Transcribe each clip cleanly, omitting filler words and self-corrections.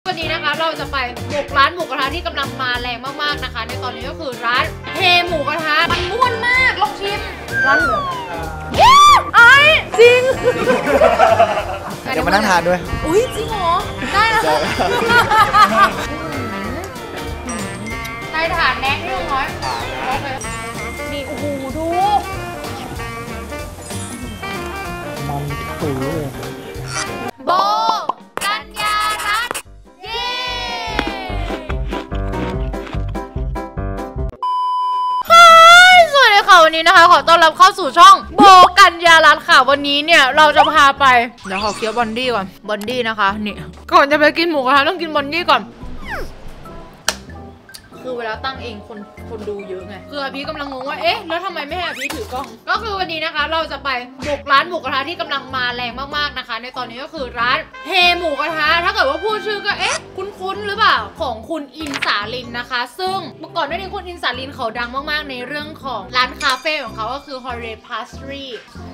วันนี้นะคะเราจะไปบุกร้านหมูกระทะที่กำลังมาแรงมากๆนะคะในตอนนี้ก็คือร้านเฮหมูกระทะมันม่วนมากลองชิมร้านเหลืองไอ้จริงเดี๋ยวมานั่งทานด้วยอุ้ยจริงเหรอได้นะคะได้ถาดแน็กนี่น้อยนี่โอ้โหดูมันปุ๋ยเลยโบกัญญารัตน์เย้สวัสดีค่ะวันนี้นะคะขอต้อนรับเข้าสู่ช่องโบกัญญารัตน์ค่ะวันนี้เนี่ยเราจะพาไปเดี๋ยวขอเคี้ยวบอนดี้ก่อนบอนดี้นะคะนี่ก่อนจะไปกินหมูกระทะต้องกินบอนดี้ก่อนคือเวลาตั้งเองคนดูเยอะไงคือพี่กำลังงงว่าเอ๊ะแล้วทำไมไม่ให้พี่ถือกล้องก็คือวันนี้นะคะเราจะไปบุกร้านหมูกระทะที่กำลังมาแรงมากๆนะคะในตอนนี้ก็คือร้านเฮหมูกระทะถ้าเกิดว่าพูดชื่อก็เอ๊ะคุ้นๆหรือเปล่าของคุณอินสาลินนะคะซึ่งเมื่อก่อนหน้านี้คุณอินสาลินเขาดังมากๆในเรื่องของร้านคาเฟ่ของเขาก็คือ Holiday Pastry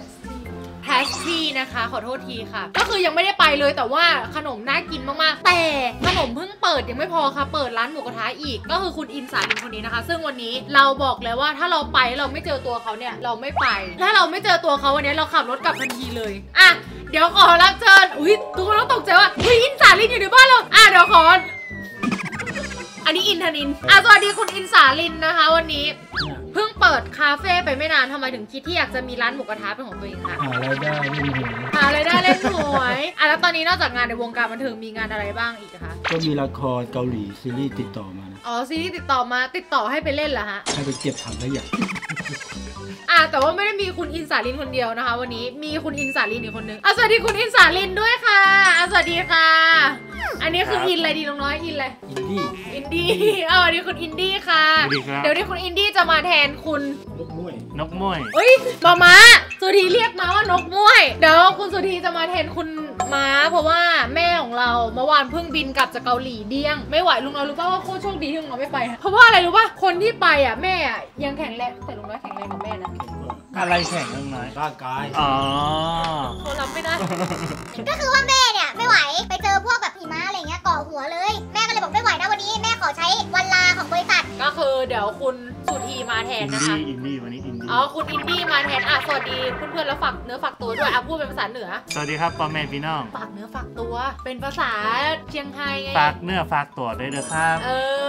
นะคะขอโทษทีค่ะก็คือยังไม่ได้ไปเลยแต่ว่าขนมน่ากินมากๆแต่ขนมเพิ่งเปิดยังไม่พอค่ะเปิดร้านหมูกระทะอีกก็คือคุณอินสาลินคนนี้นะคะซึ่งวันนี้เราบอกเลยว่าถ้าเราไปเราไม่เจอตัวเขาเนี่ยเราไม่ไปถ้าเราไม่เจอตัวเขาวันนี้เราขับรถกลับทันทีเลยอ่ะเดี๋ยวขอรับเชิญอุ้ยทุกคนต้องตกใจว่าอุ้ยอินสาลินอยู่ในบ้านเราอ่ะเดี๋ยวขออันนี้อินทนินสวัสดีคุณอินสาลินนะคะวันนี้เพิ่งเปิดคาเฟ่ไปไม่นานทำไมถึงคิดที่อยากจะมีร้านหมูกระทะเป็นของตัวเองคะหารายได้เล่นหวยหารายได้เล่นหวยแล้วตอนนี้นอกจากงานในวงการบันเทิงมีงานอะไรบ้างอีกคะก็มีละครเกาหลีซีรีส์ติดต่อมานะซีรีส์ติดต่อให้ไปเล่นเหรอฮะให้ไปเก็บถังขยะแต่ว่าไม่ได้มีคุณอินสาลินคนเดียวนะคะวันนี้มีคุณอินสาลินอีกคนนึงสวัสดีคุณอินสาลินด้วยค่ะสวัสดีค่ะอันนี้คืออินอะไรดีน้องๆอินอะไรอินดี้อันนี้คุณอินดี้ค่ะเดี๋ยวนี้คุณอินดี้จะมาแทนคุณนกม้วยเอ้ยมาสุธีเรียกมาว่านกม้วยเดี๋ยวคุณสุธีจะมาแทนคุณม้าเพราะว่าแม่ของเราเมื่อวานเพิ่งบินกลับจากเกาหลีเดี้ยงไม่ไหวลุงน้อยรู้ป่ะว่าโคตรโชคดีที่ลุงน้อยไม่ไปเพราะว่าอะไรรู้ป่ะคนที่ไปแม่ยังแข็งแรงแต่ลุงน้อยแข็งแรงกว่าแม่นะอะไรแข็งลุงน้อยร่างกายเขารับไม่ได้ก็คือว่าแม่เนี่ยไม่ไหวไปเจอพวกแบบหิมะอะไรเงี้ยเกาะหัวเลยแม่ก็เลยบอกไม่ไหวนะวันนี้แม่ขอใช้วันลาของบริษัทก็คือเดี๋ยวคุณสุธีมาแทนนะคะอินดี้วันนี้อินดี้คุณอินดี้มาแทนสวัสดีเพื่อนๆแล้วฝากเนื้อฝากตัวด้วยพูดเป็นภาษาเหนือสวัสดีครับพ่อแม่พี่น้องฝากเนื้อฝากตัวเป็นภาษาเชียงไฮ้ไงฝากเนื้อฝากตัวด้วยเด้อครับ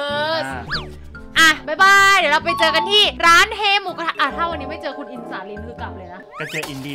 บ๊ายบายเดี๋ยวเราไปเจอกันที่ร้านเฮหมูกระทะถ้าวันนี้ไม่เจอคุณอินสาลินคือกลับเลยนะก็เจออินดี้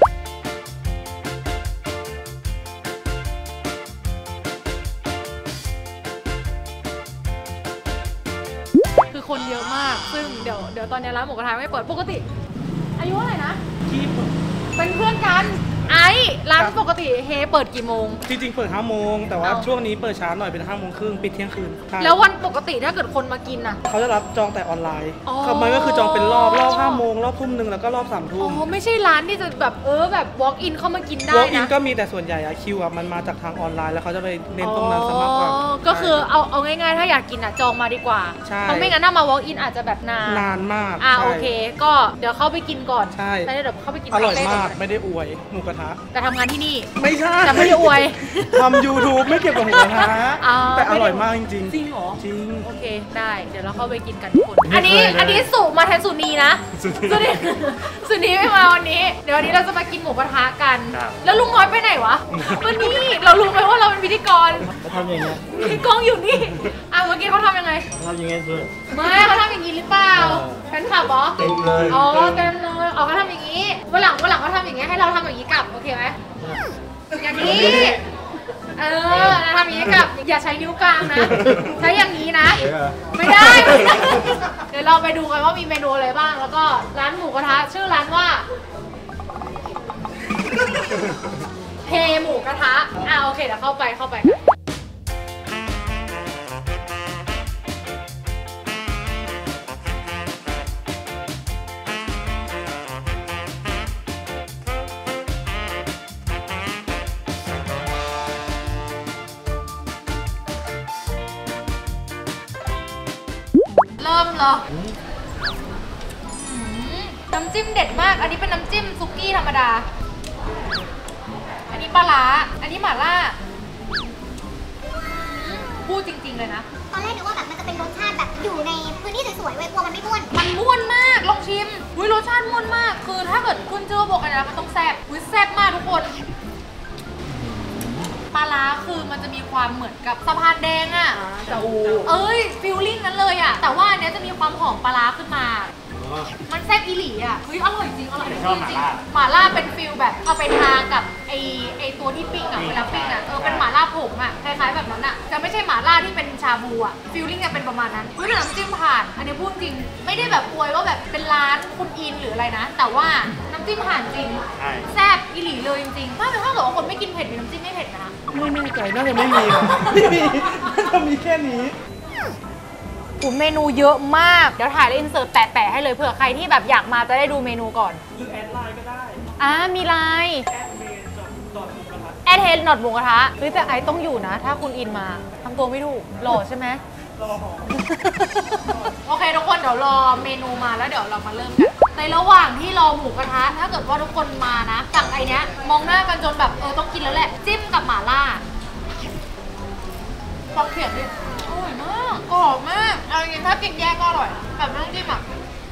คือคนเยอะมากซึ่งเดี๋ยวตอนนี้ร้านหมูกระทะไม่เปิดปกติอายุเท่าไหร่นะเป็นเพื่อนกันร้านปกติเฮเปิดกี่โมงจริงๆเปิด5 โมงแต่ว่าช่วงนี้เปิดช้าหน่อยเป็น5 โมงครึ่งปิดเที่ยงคืนแล้ววันปกติถ้าเกิดคนมากินเขาจะรับจองแต่ออนไลน์มันก็คือจองเป็นรอบ5 โมงรอบทุ่มนึงแล้วก็รอบ3 ทุ่มไม่ใช่ร้านที่จะแบบแบบ walk in เข้ามากินได้นะ walk in ก็มีแต่ส่วนใหญ่คิวมันมาจากทางออนไลน์แล้วเขาจะไปเน้นตรงนั้นซะมากกว่าก็คือเอาง่ายๆถ้าอยากกินจองมาดีกว่าเพราะไม่งั้นถ้ามา walk in อาจจะแบบนานมากโอเคก็เดี๋ยวเข้าไปกินก่อนใช่เดี๋ยวเข้าไปกินอร่อยมากไม่ได้อวยหมูกระทะแต่ทำงานที่นี่ไม่ใช่แต่ไม่ได้อวยทำ YouTube ไม่เกี่ยวกับหมูกระทะแต่อร่อยมากจริงจริงเหรอจริงโอเคได้เดี๋ยวเราเข้าไปกินกันทุกคนอันนี้สุมาแทนสุนีนะสุนีไม่มาวันนี้เดี๋ยววันนี้เราจะมากินหมูกระทะกันแล้วลุงน้อยไปไหนวะวันนี้เรารู้ไหมว่าเราเป็นพิธีกรเขาทำยังไงพิธีกรอยู่นี่เมื่อกี้เขาทำยังไงทำยังไงเพื่อนไม่เขาทำอย่างนี้หรือเปล่าแฟนคลับเหรอเต็มเลยเต็มเลยเขาทำอย่างนี้วันหลังเขาทำอย่างนี้ให้เราทำอย่างนี้กลับโอเคไหมอย่างนี้ทำอย่างนี้กับอย่าใช้นิ้วกลางนะใช้อย่างนี้นะไม่ได้เดี๋ยวเราไปดูกันว่ามีเมนูอะไรบ้างแล้วก็ร้านหมูกระทะชื่อร้านว่าเฮหมูกระทะโอเคเดี๋ยวเข้าไปกันเริ่มเหรอน้ำจิ้มเด็ดมากอันนี้เป็นน้ำจิ้มซุกี้ธรรมดาอันนี้ปลาร้าอันนี้หม่าล่าดจริงๆเลยนะตอนแรกนึกว่าแบบมันจะเป็นรสชาติแบบอยู่ในพื้นที่สวยๆเว้ยกลัวมันไม่ม่วนมันม่วนมากลองชิมอุ้ยรสชาติม่วนมากคือถ้าเกิดคุณเจอบอกกันนะมันต้องแซ่บอุ้ยแซ่บมากทุกคนปลาร้าคือมันจะมีความเหมือนกับสะพานแดงอะจะอูเอ้ยฟิลลิ่งนั้นเลยอะแต่ว่าอันเนี้ยจะมีความหอมปลาร้าขึ้นมามันแซ่บอีหลีอ่ะเฮ้ยอร่อยจริงอร่อยจริงหม่าล่าเป็นฟิลแบบเอาไปทากับไอตัวที่ปิ้งอ่ะเวลาปิ้งอ่ะเป็นหม่าล่าผงอ่ะคล้ายๆแบบนั้นอ่ะจะไม่ใช่หม่าล่าที่เป็นชาบูอ่ะฟิลลิ่งจะเป็นประมาณนั้นเฮ้ยแต่น้ำจิ้มผ่านอันนี้พูดจริงไม่ได้แบบอวยว่าแบบเป็นร้านคุณอินหรืออะไรนะแต่ว่าน้ำจิ้มผ่านจริงแซ่บอีหลีเลยจริงๆถ้าเกิดว่าคนไม่กินเผ็ดมีน้ำจิ้มไม่เผ็ดนะไม่แน่ใจน่าจะไม่มีครับไม่มีน่าจะมีแค่นี้เมนูเยอะมากเดี๋ยวถ่ายแล้วอินเสิร์ตแปะๆให้เลยเผื่อใครที่แบบอยากมาจะได้ดูเมนูก่อนหรือแอดไลน์ก็ได้มีไลน์แอดเมนดอทหมูกระทะแอดเฮดหนอดหมูกระทะหรือแต่ไอต้องอยู่นะ ถ้าคุณอินมาทำตัวไม่ถูกหล่อใช่ไหมรอหอโอเคทุกคนเดี๋ยวรอเมนูมาแล้วเดี๋ยวเรามาเริ่มกันในระหว่างที่รอหมูกระทะถ้าเกิดว่าทุกคนมานะสั่งไอเนี้ยมองหน้ากันจนแบบต้องกินแล้วแหละจิ้มกับหม่าล่าฟังเขียนดิอร่อยมากกรอบมากเอาจริงๆถ้ากินแยกก็อร่อยแบบไม่ต้องจิ้มอ่ะ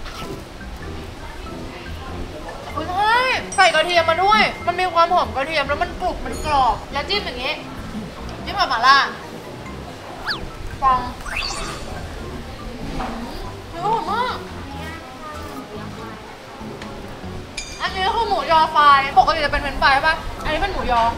อุ้ยใช่ใส่กระเทียมมาด้วยมันมีความหอมกระเทียมแล้วมันกรุบมันกรอบแล้วจิ้มอย่างงี้จิ้มกับหม่าล่าฟังอร่อยมากอันนี้คือหมูยอไฟปกติจะเป็นเฟรนช์ฟรายป่ะอันนี้เป็นหมูยอ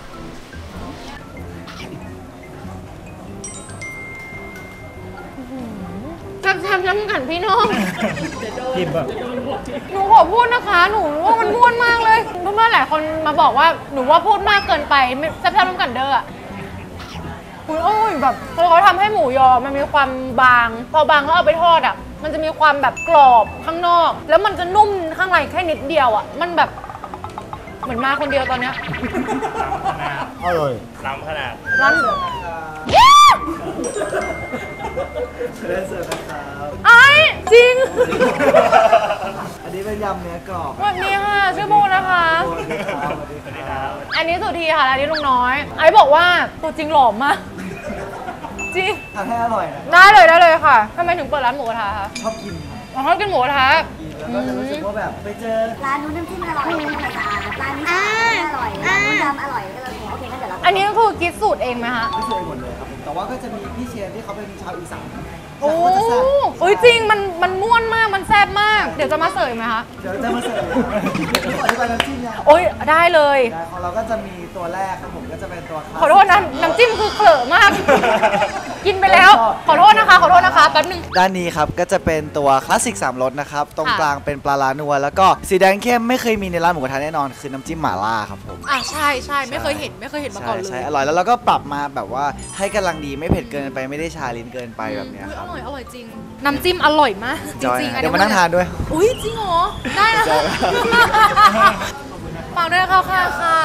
แซ่บๆน้ำกันพี่น้องกินแบบหนูขอพูดนะคะ หนูว่ามันม่วนมากเลยเพื่อนๆหลายคนมาบอกว่าหนูว่าพูดมากเกินไปแซ่บๆน้ำกันเด้ออะคุณโอ้ยแบบเขาทำให้หมูยอมันมีความบางพอบางแล้วเอาไปทอดอ่ะมันจะมีความแบบกรอบข้างนอก แล้วมันจะนุ่มข้างในแค่นิดเดียวอ่ะมันแบบเหมือนมาคนเดียวตอนเนี้ยอร่อยล้ำขนาดร้านได้เสิร์ฟนะครับไอ้จริงอันนี้เป็นยำเนื้อกรอบสวัสดีค่ะชื่อโบนะคะสวัสดีครับสวัสดีครับอันนี้สุธีค่ะอันนี้ลุงน้อยไอ้บอกว่าตัวจริงหล่อมากจริงทานให้อร่อยนะได้เลยค่ะทำไมถึงเปิดร้านหมูกระทะคะชอบกินครับอ๋อชอบกินหมูกระทะกินแล้วก็จะรู้สึกว่าแบบไปเจอร้านนู้นน้ำจิ้มอร่อยร้านนี้อร่อยร้านนู้นทำอร่อยก็เลยโอเคงั้นเดี๋ยวเราอันนี้ก็คือคิดสูตรเองไหมคะไม่เคยหมดเลยครับผมแต่ว่าก็จะมีพี่เชียนที่เขาเป็นชาวอีสานโอ้เขาจะแซ่บโอ้ยจริงมันม่วนมากมันแซ่บมาก เดี๋ยวจะมาเสิร์ฟไหมคะเดี๋ยวจะมาเสิร์ฟเลยครับอธิบายน้ำจิ้มยังโอ้ยได้เลยได้ของเราก็จะมีตัวแรกครับผมก็จะเป็นตัวคลาสสิกขอโทษนะน้ำจิ้มคือเขลอะมาก กินไปแล้ว ขอโทษนะคะแป๊บนึงด้านนี้ครับก็จะเป็นตัวคลาสสิก3รสนะครับตรงค่ะกลางเป็นปลาลานัวแล้วก็สีแดงเข้มไม่เคยมีในร้านหมูกระทะแน่นอนคือน้ำจิ้มหม่าล่าครับผมใช่ไม่เคยเห็นมาก่อนเลยใช่อร่อยแล้วเราก็ปรับมาแบบว่าให้กำลังดีไม่เผ็ดเกินไปไม่ได้ชาลิ้นเกินไปแบบเนี้ยครับอร่อยจริง น้ำจิ้มอร่อยมากจจอยริงๆนะเดี๋ยวมานั่งทานด้วยอุ้ยจริงเหรอ ได้นะใช่ฝากด้วยนะคะค่ะ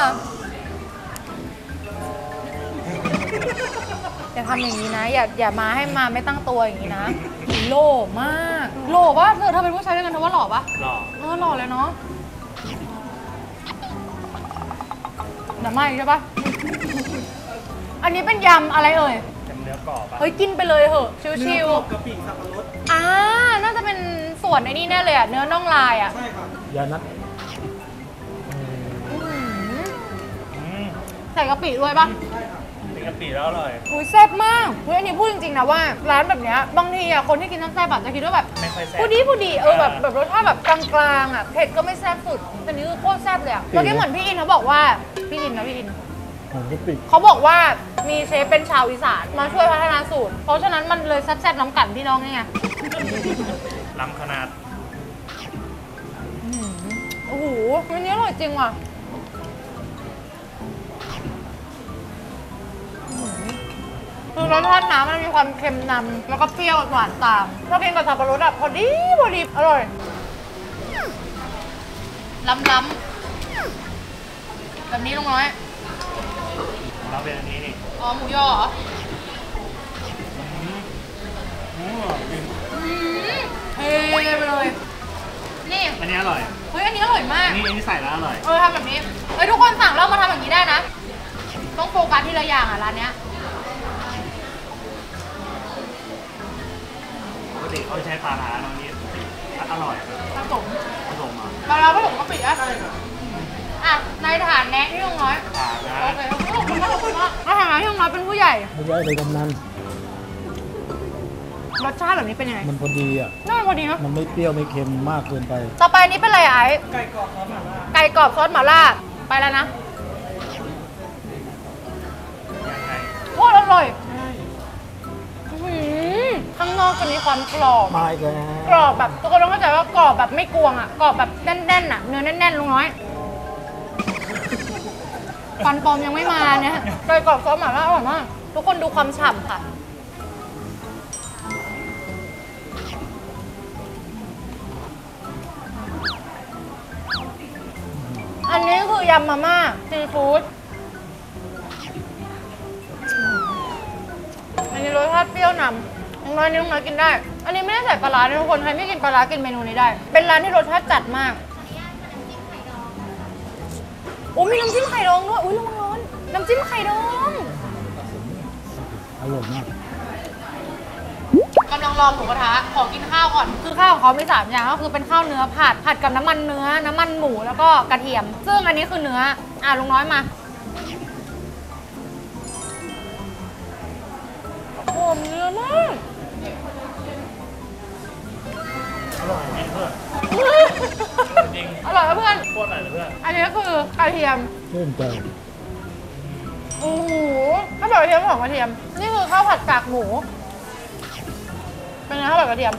อย่าทำอย่างนี้นะ อย่ามาให้มาไม่ตั้งตัวอย่างนี้นะหล่อมากหล่อปะเธอเป็นผู้ชายด้วยกันเธอว่าหล่อปะหล่อหล่อเลยเนาะเดี๋ยวมาอีกใช่ปะอันนี้เป็นยำอะไรเอ่ยเป็นเนื้อกรอบอะเฮ้ยกินไปเลยเหอะชิเนื้อวกรอบกะปิสับปะรดๆน่าจะเป็นส่วนไอ้นี่แน่เลยอะเนื้อน่องลายอะใช่ครับยานัดใส่กะปิด้วยปะเป็นกะปิแล้วอร่อยอุ้ยแซ่บมากอุ้ยอันนี้พูดจริงๆนะว่าร้านแบบเนี้ยบางทีอะคนที่กินน้ำแซ่บอะจะคิดว่าแบบไม่ค่อยแซ่บพูดดีแบบรสชาติแบบกลางๆอะเผ็ดก็ไม่แซ่บสุดแต่นี้คือโคตรแซ่บเลยอะเมื่อกี้เหมือนพี่อินเขาบอกว่าพี่อินเขาบอกว่ามีเชฟเป็นชาวอีสานมาช่วยพัฒนาสูตร เพราะฉะนั้นมันเลยแซ่บๆน้ำกันพี่น้องไงล้ำขนาดโอ้โหอันนี้อร่อยจริงว่ะคือรสชาติน้ำมันมีความเค็มนำแล้วก็เปรี้ยวหวานตามถ้ากินกับสับปะรดอะพอดีอร่อยล้ำแบบนี้ลุงน้อยเราเป็นอันนี้นี่อ๋อหมูยอเหรอเฮ้ไปเลยนี่อันนี้อร่อยเฮ้ยอันนี้อร่อยมากอันนี้ใส่แล้วอร่อยทำแบบนี้ทุกคนสั่งแล้วมาทำแบบนี้ได้นะต้องโฟกัสทีละอย่างอ่ะร้านเนี้ยติเขาใช้ปลาร้าตรงนี้อร่อยผสมผสมอ่ะปลาร้าผสมกะปิอ่ะอ่ะในฐานแนะที่ลุงน้อยผ่านนะโอเคขอบคุณมากขอบคุณมากในฐานะที่ลุงน้อยเป็นผู้ใหญ่ไม่ใช่เลยกำนันรสชาติแบบนี้เป็นยังไงมันพอดีอ่ะน่าพอดีเนาะมันไม่เปรี้ยวไม่เค็มมากเกินไปต่อไปอันนี้เป็นอะไรอ่ะไอ้ไก่กรอบซอสหม่าล่าไก่กรอบซอสหม่าล่าไปแล้วนะยังไงโคตรอร่อยอื้อหือข้างนอกจะมีความกรอบมาอีกแล้วกรอบแบบทุกคนต้องเข้าใจว่ากรอบแบบไม่กวงอ่ะกรอบแบบแน่นๆอ่ะเนื้อแน่นๆลุงน้อยฟันปลอมยังไม่มาเนี่ยไก่กรอบซอสหม่าล่าอร่อยมากทุกคนดูความฉ่ำค่ะอันนี้คือยำมาม่าซีฟู้ดอันนี้รสชาติเปรี้ยวนำน้องน้อยนี่น้องน้อยกินได้ อันนี้ไม่ได้ใส่ปลาร้านะทุกคนใครไม่กินปลาร้ากินเมนูนี้ได้ เป็นร้านที่รสชาติจัดมากโอ้มีน้ำจิ้มไข่ดองด้วยอุ้ยระวังร้อนน้ำจิ้มไข่ดองอร่อยมากกำลังรอหมูกระทะขอกินข้าวก่อนคือข้าวของเขามี3อย่างก็คือเป็นข้าวเนื้อผัดกับน้ำมันเนื้อน้ำมันหมูแล้วก็กระเทียม ซึ่งอันนี้คือเนื้อลุงน้อยมาหอมเนื้อมากอร่อยจริงเพื่อนจริงอร่อยนะเพื่อนโคตรอร่อยเลยเพื่อนอันนี้คือกระเทียมเพิ่มใจโอ้โหข้าวผัดกระเทียมของกระเทียม นี่คือข้าวผัดกากหมู เป็นไงข้าวผัดกระเทียม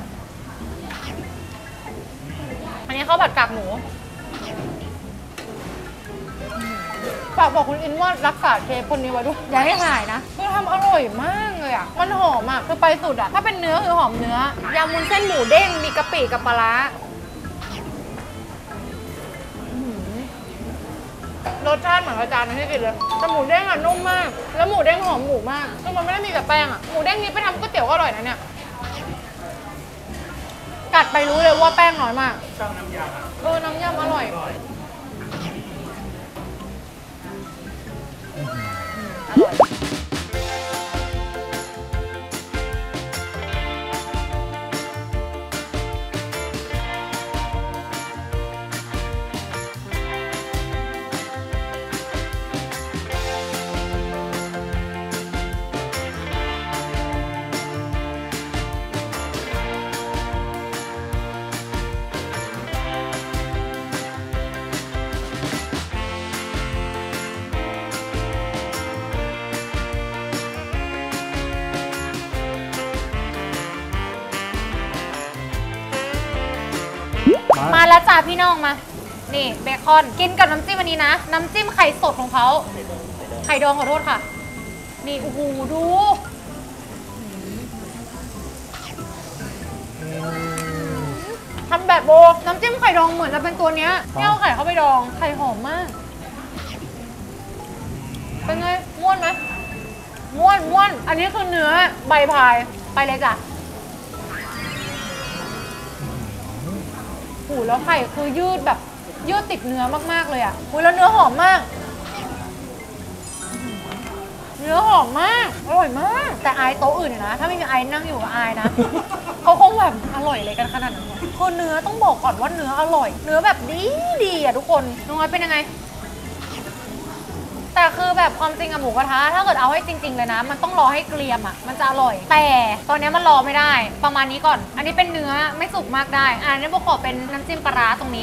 อันนี้ข้าวผัดกากหมูฝากบอกคุณอินว่ารักษาเชฟคนนี้ไว้ด้วยอย่าให้หายนะคือทำอร่อยมากเลยอ่ะ มันหอมอ่ะคือไปสุดอ่ะ ถ้าเป็นเนื้อคือหอมเนื้อยำมุ้นเส้นหมูเด้งมีกะปิกับปลาร้ารสชาติเหมือนอาจารย์นะที่กินเลยแต่หมูเด้งอ่ะนุ่มมาก แล้วหมูเด้งหอมหมูมากคือมันไม่ได้มีแต่แป้งอ่ะ หมูเด้งนี้ไปทำก๋วยเตี๋ยวก็อร่อยนะเนี่ย กัดไปรู้เลยว่าแป้งน้อยมากชอบน้ำยำอ่ะน้ำยำอร่อยอร่อยอร่อย มาแล้วจ้าพี่น้องมา นี่เบคอนกินกับน้ำจิ้มอันนี้นะ น้ำจิ้มไข่สดของเขา ไข่ดองขอโทษค่ะ นี่โอ้โหดูทำแบบโบน้ำจิ้มไข่ดองเหมือนจะเป็นตัวเนี้ยที่เอาไข่เข้าไปดอง ไข่หอมมาก เป็นไงม้วนไหมม้วน อันนี้คือเนื้อใบพายไปเลยจ้ะหูแล้วไข่คือยืดแบบยืดติดเนื้อมากๆเลยอ่ะหูแล้วเนื้อหอมมาก เนื้อหอมมากอร่อยมากแต่อายโต๊ะอื่นนะถ้าไม่มีไอนั่งอยู่กับอายนะ เขาคงแบบอร่อยเลยกันขนาดนั้นคือเนื้อต้องบอกก่อนว่าเนื้ออร่อย เนื้อแบบดีอ่ะทุกคนน้องน้อยเป็นยังไง แต่คือแบบความจริงอะหมูกระทะถ้าเกิดเอาให้จริงๆเลยนะ มันต้องรอให้เกรียมอะมันจะอร่อย แต่ตอนนี้มันรอไม่ได้ประมาณนี้ก่อน อันนี้เป็นเนื้อไม่สุกมากได้อันนี้โบขอเป็นน้ำจิ้มปลาร้าตรงนี้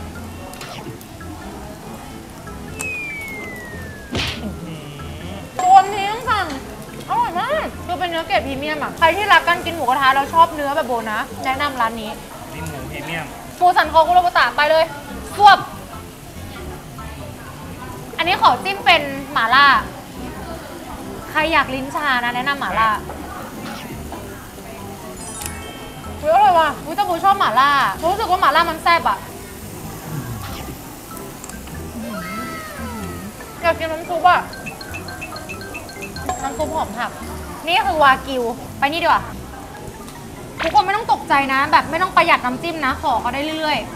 ตัวนี้ต้องสั่งอร่อยมากคือเป็นเนื้อเกรดพรีเมียมอะใครที่รักกันกินหมูกระทะแล้วชอบเนื้อแบบโบนะแนะนำร้านนี้นี่หมูพรีเมียมปูสันคอคุโรบุตะไปเลยสวบอันนี้ขอจิ้มเป็นหม่าล่าใครอยากลิ้นชานะแนะนำหม่าล่าอุ๊ยอร่อยว่ะอุ๊ยแต่ปูชอบหม่าล่าปูรู้สึกว่าหม่าล่ามันแซ่บอะอยากกินน้ำซุปอะน้ำซุปหอมผักนี่คือวากิวไปนี่ดีกว่าทุกคนไม่ต้องตกใจนะ แบบไม่ต้องประหยัดน้ำจิ้มนะขอเขาได้เรื่อยๆ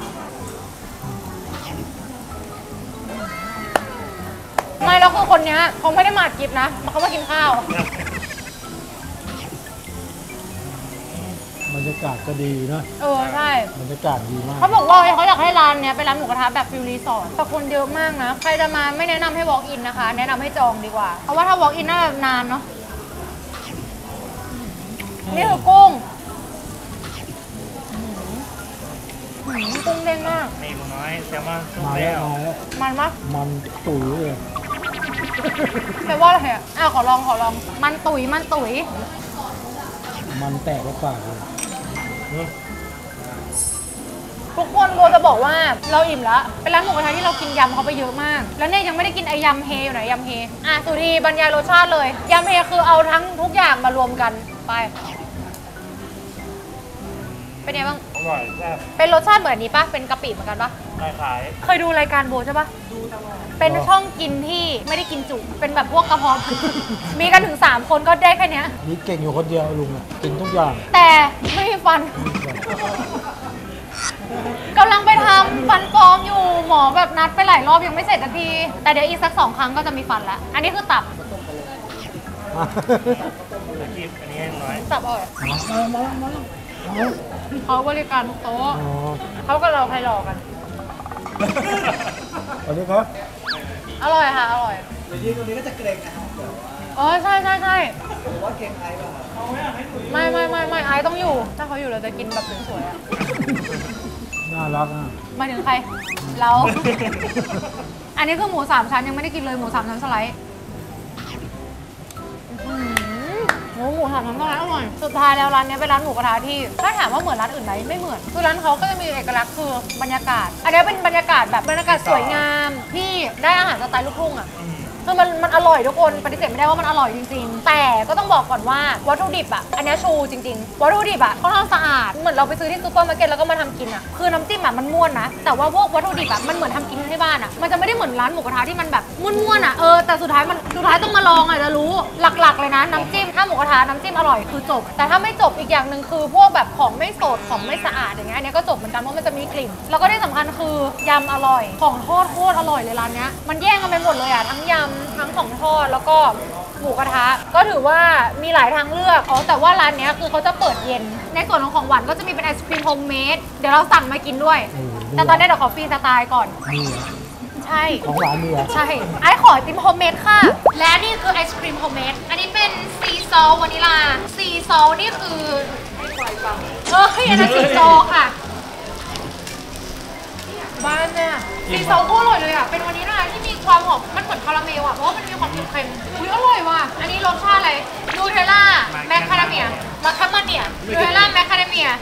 ไม่แล้วคือคนเนี้ยเขาไม่ได้มากิฟนะเขามากินข้าวมันรยากาศก็ดีนะใช่บรรยากาศดีมากเขาบอกว่าเขาอยากให้ร้านเนี้ยเป็นร้านหมูกระทะแบบฟิลรีสอร์ทแต่คนเยอะมากนะใครจะมาไม่แนะนำให้ walk in นะคะแนะนำให้จองดีกว่าเพราะว่าถ้า walk in น่าจะนานเนาะนี่คือกุ้งกุ้งเด้งมากนี่หมูน้อยแซลมอนสุกมาแล้แล้ววมาแล้วมันมากมันตุ๋ยเลยแปลว่าอะไรอ่ะขอลองมันตุ๋ยมันแตกกระปากเลยทุกคนโบจะบอกว่าเราอิ่มแล้วเป็นร้านหมูกระทะที่เรากินยำเขาไปเยอะมาก แล้วเนี่ยยังไม่ได้กินไอยำเฮอยู่ไหนยำเฮสุธีบรรยายรสชาติเลยยำเฮคือเอาทั้งทุกอย่างมารวมกันไปเป็นไงบ้างอร่อยแซ่บเป็นรสชาติเหมือนนี้ปะเป็นกะปิเหมือนกันปะคล้ายเคยดูรายการโบใช่ปะดูตลอดเป็นช่องกินที่ไม่ได้กินจุเป็นแบบพวกกระเพาะ มีกันถึง3คนก็ได้แค่เนี้ยนี่เก่งอยู่คนเดียวลุงอ่ะกินทุกอย่างแต่ไม่มีฟัน กำลังไปทำฟันปลอมอยู่หมอแบบนัดไปหลายรอบยังไม่เสร็จสักทีแต่เดี๋ยวอีกสัก2 ครั้งก็จะมีฟันละอันนี้คือตับๆเดี๋ยวกินอันนี้ให้น้อยตับอร่อยมาเขาบริการทุกโต๊ะอ๋อเขากับเราใครรอกันสวัสดีครับอร่อยค่ะอร่อยเดี๋ยวยืนตรงนี้ก็จะเกรงนะครับใช่ผมว่าเกรงไอ้ป่ะครับไม่ไอซ์ต้องอยู่ ถ้าเขาอยู่เราจะกินแบบสวยๆอะน่ารักอ่ะหมายถึงใคร เรา อันนี้คือหมู3 ชั้นยังไม่ได้กินเลยหมู3 ชั้นสไลด์หมู3 ชั้นสไลด์อร่อยสุดท้ายแล้วร้านนี้เป็นร้านหมูกระทะที่ถ้าถามว่าเหมือนร้านอื่นไหมไม่เหมือนคือร้านเขาก็จะมีเอกลักษณ์คือบรรยากาศ อันนี้เป็นบรรยากาศแบบบรรยากาศสวยงามที่ได้อาหารสไตล์ลูกทุ่งอ่ะคือมันอร่อยทุกคนปฏิเสธไม่ได้ว่ามันอร่อยจริงๆแต่ก็ต้องบอกก่อนว่าวัตถุดิบอ่ะอันนี้ชูจริงๆวัตถุดิบอ่ะค่อนข้างสะอาดเหมือนเราไปซื้อที่ซูเปอร์มาร์เก็ตแล้วก็มาทำกินอ่ะคือน้ำจิ้มอ่ะมันม่วนนะแต่ว่าพวกวัตถุดิบอ่ะมันเหมือนทำกินที่บ้านอ่ะมันจะไม่ได้เหมือนร้านหมูกระทะที่มันแบบม่วนๆอ่ะแต่สุดท้ายต้องมาลองอ่ะจะรู้หลักๆเลยนะน้ำจิ้มถ้าหมูกระทะน้ำจิ้มอร่อยคือจบแต่ถ้าไม่จบอีกอย่างหนึ่งคือพวกแบบของไม่สดของไม่สะอาดอย่างเงี้ยอันนี้ก็จบเหมือนกันเพราะมันจะมีกลิ่นแล้วก็ที่สำคัญคือยำอร่อยของทอดโคตรอร่อยเลยร้านเนี้ยมันแย่งกันไปหมดเลยอ่ะทั้งยำทั้งของทอดแล้วก็หมูกระทะก็ถือว่ามีหลายทางเลือกแต่ว่าร้านเนี้ยคือเขาจะเปิดเย็นในส่วนของหวานก็จะมีเป็นไอศครีมโฮมเมดเดี๋ยวเราสั่งมากินด้วยแต่ตอนนี้เดี๋ยวขอฟรีสไตล์ก่อนนี่เหรอใช่ของหวานมีเหรอใช่ไอขอไอติมโฮมเมดค่ะและนี่คือไอศครีมโฮมเมดอันนี้เป็นซีซอลวานิลาซีซอลนี่คืออันนั้นซีซอลค่ะบ้านเนี่ยซีซอลโคตรอร่อยเลยอ่ะเป็นวานิลาที่มีความหอมมันเหมือนคาราเมลอ่ะเพราะว่ามันมีความเค็มๆอุ๊ยอร่อยว่ะอันนี้รสชาติอะไรนูเทลล่าแมคคาเดเมียมาคาเมเนียนูเทลล่าแมคคาเดเมีย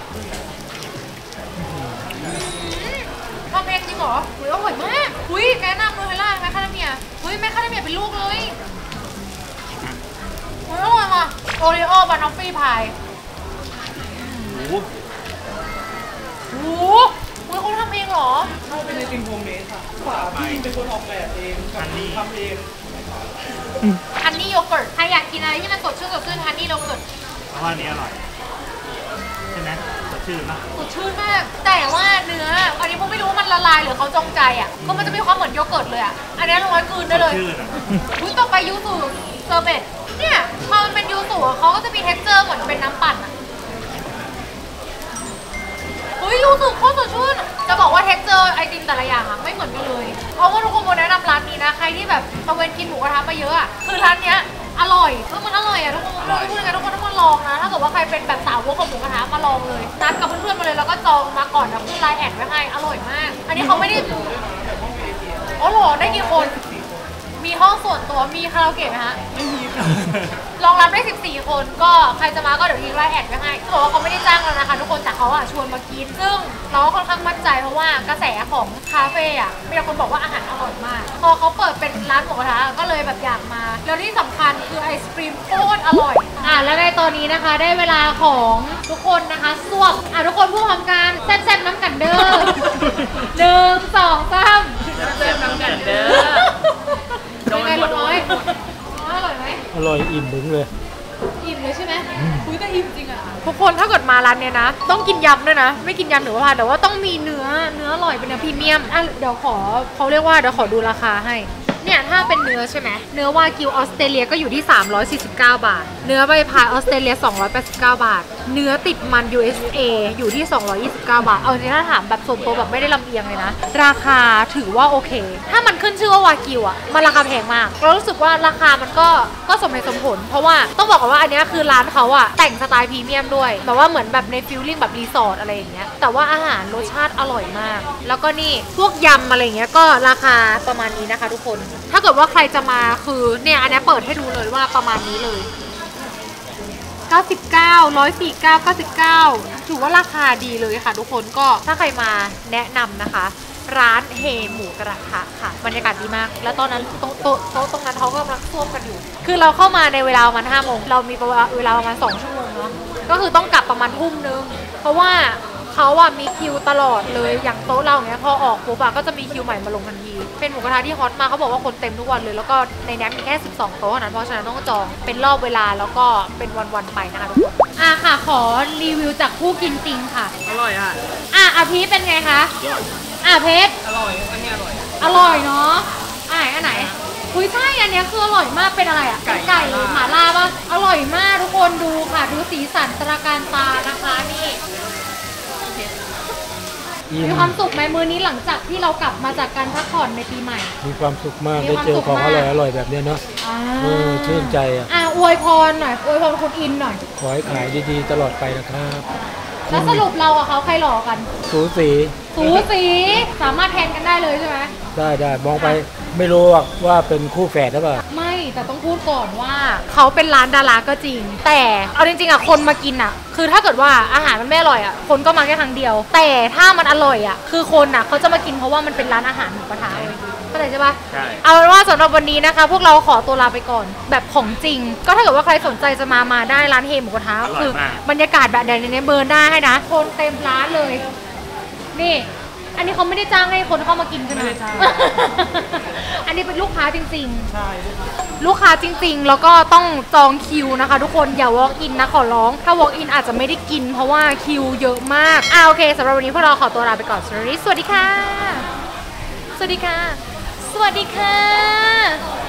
ทำเองจริงเหรออุ๊ยอร่อยมากอุ๊ยแนะนำนูเทลล่าแมคคาเดเมียเฮ้ยแมคคาเดเมียเป็นลูกเลยอุ๊ยอร่อยว่ะโอริโอบานอฟฟี่พายโอ้โหคุณทำเองเหรอเขาเป็นไอติมโฮมเมดค่ะฝาพี่เป็นคนออกแบบเองกับทำเองฮันนี่โยเกิร์ตใครอยากกินอะไรที่มันสดชื่นฮันนี่โยเกิร์ตเพราะว่าอันนี้อร่อยใช่ไหมสดชื่นนะสดชื่นมาก แต่ว่าเนื้ออันนี้ผมไม่รู้ว่ามันละลายหรือเขาจงใจอ่ะก็มันจะมีความเหมือนโยเกิร์ตเลยอ่ะอันนี้ลงไว้กลืนได้เลยชื่นอ่ะอุ้ยต่อไปยูสุเซอร์เบตเนี่ยพอมันเป็นยูสุเขาก็จะมีเท็กเจอร์เหมือนเป็นน้ำปั่นอ่ะอุ้ยยูสุโคตรสดชื่นจะบอกว่าเท็กเจอร์ไอติมแต่ละอย่างอ่ะไม่เหมือนกันเลยเพราะว่าทุกคนโมแนะนำร้านนี้นะใครที่แบบตะเวนกินหมูกระทะมาเยอะอ่ะคือร้านเนี้ยอร่อยมันอร่อยอ่ะทุกคนพูดยังไงทุกคนต้องมาลองนะถ้าเกิดว่าใครเป็นแบบสาวกของหมูกระทะมาลองเลยนัดกับเพื่อนๆมาเลยแล้วก็จองมาก่อนนะขึ้นไลน์แอดไว้ให้อร่อยมาก อันนี้เขาไม่ได้อ๋อเหรอได้กี่คนมีห้องส่วนตัวมีคาราโอเกะไหมฮะไม่มีค่ะรองรับได้14 คนก็ใครจะมาก็เดี๋ยวทิ้งไลน์แอดไว้ให้เขาบอกว่าเขาไม่ได้จ้างเรานะคะทุกคนแต่เขาอ่ะชวนมากินซึ่งเราก็ค่อนข้างมั่นใจเพราะว่ากระแสของคาเฟ่อ่ะมีแต่คนบอกว่าอาหารอร่อยมากพอเขาเปิดเป็นร้านหมูกระทะก็เลยแบบอยากมาแล้วที่สำคัญคือไอศครีมโคตรอร่อยและในตอนนี้นะคะได้เวลาของทุกคนนะคะสวบทุกคนพูดพร้อมกันแซ่บๆน้ำกันเด้อ 1 2 3แซ่บๆน้ำกันเด้อเป็นไงลุงน้อยอร่อยไหมอร่อยอิ่มถึงเลยอิ่มเลยใช่ไหมคุยแต่อิ่มจริงอ่ะทุกคนถ้าเกิดมาร้านเนี้ยนะต้องกินยำด้วยนะไม่กินยำหรือว่าพาแต่ว่าต้องมีเนื้ออร่อยเป็นเนื้อพรีเมียมเดี๋ยวขอเขาเรียกว่าเดี๋ยวขอดูราคาให้เนี่ยเนี่ยถ้าเป็นเนื้อใช่ไหมเนื้อวากิวออสเตรเลียก็อยู่ที่349 บาทเนื้อใบพายออสเตรเลีย289 บาทเนื้อติดมัน USA อยู่ที่229 บาทเอาจริงๆถ้าถามแบบส่วนตัวแบบไม่ได้ลำเอียงเลยนะราคาถือว่าโอเคถ้ามันขึ้นชื่อว่าวากิวอ่ะมันราคาแพงมากเรารู้สึกว่าราคามันก็สมเหตุสมผลเพราะว่าต้องบอกก่อนว่าอันนี้คือร้านเขาอ่ะแต่งสไตล์พรีเมียมด้วยแบบว่าเหมือนแบบในฟิลลิ่งแบบรีสอร์ทอะไรอย่างเงี้ยแต่ว่าอาหารรสชาติอร่อยมากแล้วก็นี่พวกยำอะไรเงี้ยก็ราคาประมาณนี้นะคะทุกคนถ้าเกิดว่าใครจะมาคือเนี่ยอันนี้เปิดให้ดูเลยว่าประมาณนี้เลย99 149 99ถือว่าราคาดีเลยค่ะทุกคนก็ถ้าใครมาแนะนำนะคะร้านเฮหมูกระทะค่ะบรรยากาศดีมากแล้วตอนนั้นโต๊ะตรงนั้นเขากำลังท่วมกันอยู่คือเราเข้ามาในเวลาประมาณ5 โมงเรามีเวลาประมาณ2 ชั่วโมงเนาะก็คือต้องกลับประมาณทุ่มนึงเพราะว่าเขาอะมีคิวตลอดเลยอย่างโต๊ะเราเนี้ยพอออกปุ๊บอะก็จะมีคิวใหม่มาลงทันทีเป็นหมูกระทะที่ฮอตมากเขาบอกว่าคนเต็มทุกวันเลยแล้วก็ในนี้มีแค่12 โต๊ะนั้นเพราะฉะนั้นต้องจองเป็นรอบเวลาแล้วก็เป็นวันๆไปนะคะทุกคนค่ะขอรีวิวจากผู้กินจริงค่ะอร่อยอ่ะพีเป็นไงคะเพชรอร่อยอันนี้อร่อยเนาะอันไหนคุยใช่อันนี้คืออร่อยมากเป็นอะไรอ่ะไก่หม่าล่าป่ะอร่อยมากทุกคนดูค่ะดูสีสันตระการตานะคะนี่มีความสุขไหมมื้อนี้หลังจากที่เรากลับมาจากการพักผ่อนในปีใหม่มีความสุขมากได้เจอของอร่อยแบบนี้เนาะชื่นใจอวยพรหน่อยอวยพรคุณอินหน่อยขอให้ขายดีๆตลอดไปนะครับแล้วสรุปเรากับเขาใครหล่อกันสูสีสามารถแทนกันได้เลยใช่ไหมได้มองไปไม่รู้ว่าเป็นคู่แฝดหรือเปล่าไม่แต่ต้องพูดก่อนว่าเขาเป็นร้านดาราก็จริงแต่เอาจริงๆคนมากินคือถ้าเกิดว่าอาหารมันไม่อร่อยคนก็มาแค่ครั้งเดียวแต่ถ้ามันอร่อยคือคนเขาจะมากินเพราะว่ามันเป็นร้านอาหารหมูกระทะเลยเข้าใจใช่ปะใช่เอาเป็นว่าสำหรับวันนี้นะคะพวกเราขอตัวลาไปก่อนแบบของจริงก็ถ้าเกิดว่าใครสนใจจะมาได้ร้านเฮหมูกระทะคือบรรยากาศแบบในเบิร์นได้ให้นะคนเต็มร้านเลยนี่อันนี้เขาไม่ได้จ้างให้คนเข้ามากินใช่ไหมอันนี้เป็นลูกค้าจริงๆใช่ลูกค้าจริงๆแล้วก็ต้องจองคิวนะคะทุกคนอย่า walk in นะขอร้องถ้า walk in อาจจะไม่ได้กินเพราะว่าคิวเยอะมากโอเคสำหรับวันนี้พวกเราขอตัวลาไปก่อนสวัสดีค่ะ